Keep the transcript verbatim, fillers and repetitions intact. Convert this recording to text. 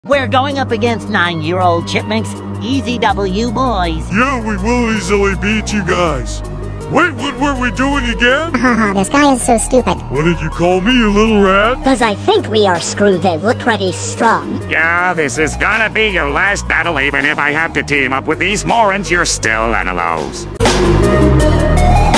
We're going up against nine-year-old chipmunks. Easy W, boys. Yeah, we will easily beat you guys. Wait, what were we doing again? Haha, this guy is so stupid. What did you call me, you little rat? Cause I think we are screwed. They look pretty strong. Yeah, this is gonna be your last battle. Even if I have to team up with these morons, you're still Antelos.